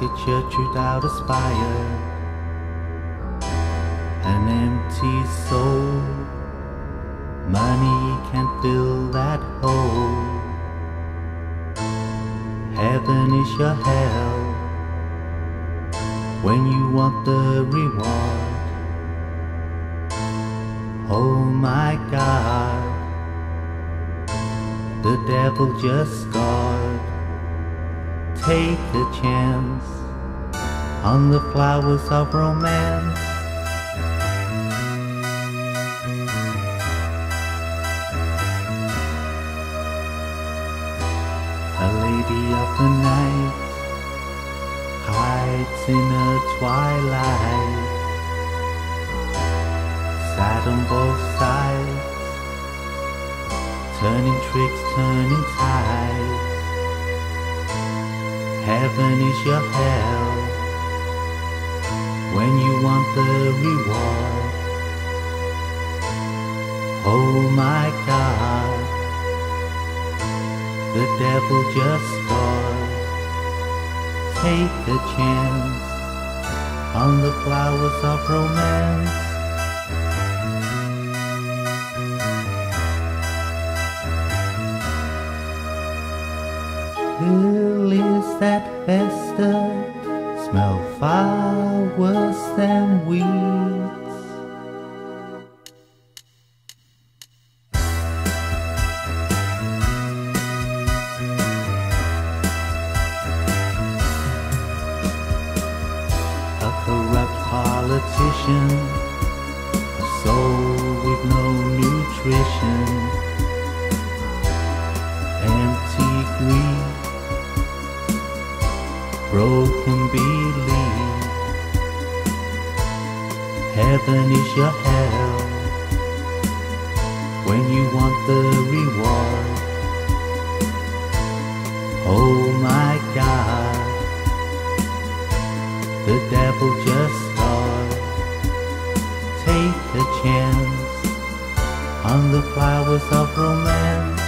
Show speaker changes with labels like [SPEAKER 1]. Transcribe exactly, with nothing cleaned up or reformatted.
[SPEAKER 1] a church without a spire, an empty soul. Money can't fill that hole. Heaven is your hell when you want the reward. Oh my God, the devil just scarred. Take a chance on the flowers of romance. A lady of the night hides in a twilight, sad on both sides, turning tricks, turning tides. Heaven is your hell when you want the reward. Oh my God, the devil just scored. Take a chance on the flowers of romance. Lilies that fester smell far worse than weeds. A corrupt politician, a soul with no nutrition, empty greed, broken belief. Heaven is your hell when you want the reward. Oh my God, the devil just scarred. Take a chance on the flowers of romance.